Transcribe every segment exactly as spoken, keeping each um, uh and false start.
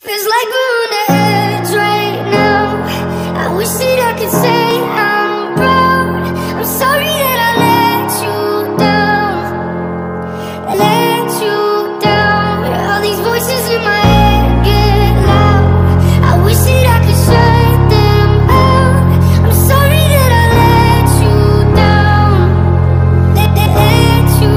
Feels like we're on the edge right now. I wish that I could say I'm proud. I'm sorry that I let you down, let you down. All these voices in my head get loud. I wish that I could shut them out. I'm sorry that I let you down, let, let, let you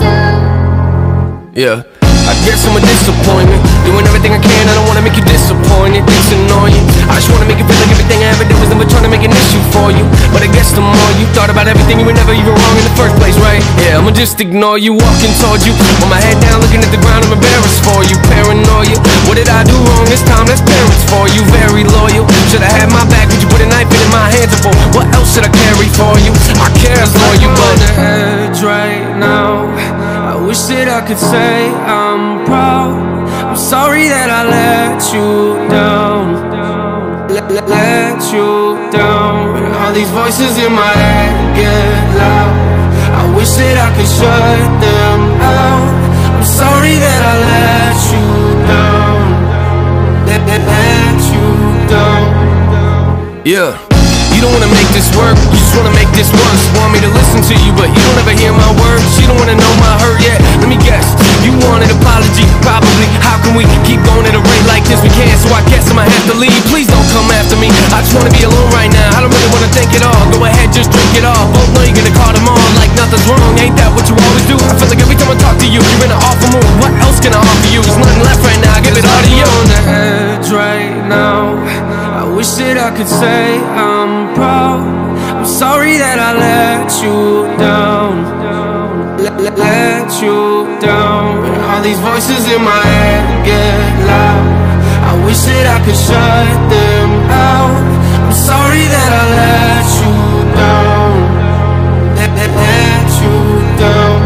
down. Yeah, I guess I'm a disappointment. Doing everything I can, I don't wanna make you disappointed. It's annoying, I just wanna make you feel like everything I ever did was never trying to make an issue for you. But I guess the more you thought about everything, you were never even wrong in the first place, right? Yeah, I'ma just ignore you, walking towards you with my head down, looking at the ground, I'm embarrassed for you. Paranoia, what did I do wrong this time? That's parents for you. Very loyal, should've had my back, would you put a knife in my hands for? What else should I carry for you? I care as long you, but on the edge right now. I wish that I could say I'm proud. I'm sorry that I let you down, let, let, let you down. All these voices in my head get loud. I wish that I could shut them out. I'm sorry that I let you down, let, let, let you down. Yeah, you don't wanna make this work, you just wanna make this worse. Want me to listen to you, but you don't ever hear my words. You don't wanna know my hurt yet, let me guess. You want an apology, probably. How can we keep going at a rate like this? We can't, so I guess I'ma have to leave. Please don't come after me, I just wanna be alone right now. I don't really wanna think it all, go ahead, just drink it all. Both know you're gonna call them on like nothing's wrong. Ain't that what you always do? I feel like every time I talk to you, you're in an awful mood. What else can I offer you? There's nothing left right now, I give it all to you. On the edge right now. I wish that I could say I'm proud. I'm sorry that I let you down, let, let, let you down. All these voices in my head get loud. I wish that I could shut them out. I'm sorry that I let you down, let, let, let you down.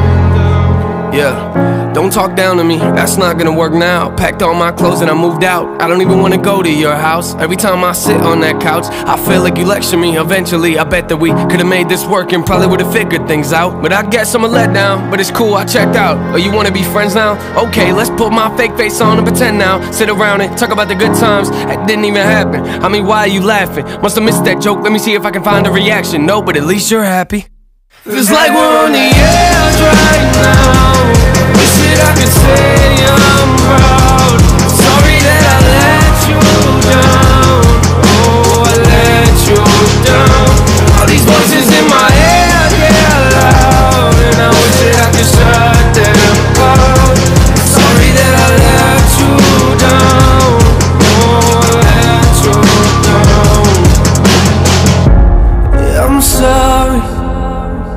Yeah, don't talk down to me, that's not gonna work now. Packed all my clothes and I moved out. I don't even wanna go to your house. Every time I sit on that couch, I feel like you lecture me. Eventually, I bet that we could've made this work and probably would've figured things out. But I guess I'm a letdown, but it's cool, I checked out. Oh, you wanna be friends now? Okay, let's put my fake face on and pretend now. Sit around and talk about the good times that didn't even happen. I mean, why are you laughing? Must've missed that joke, let me see if I can find a reaction. No, but at least you're happy. Feels like we're on the edge right now. Wish that I could say I'm proud. Sorry that I let you down. Oh, I let you down. All these voices in my head get loud, and I wish that I could shut them out. Sorry that I let you down. Oh, I let you down. Yeah, I'm sorry,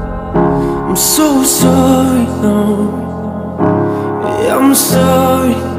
I'm so sorry, no. Yeah, I'm sorry.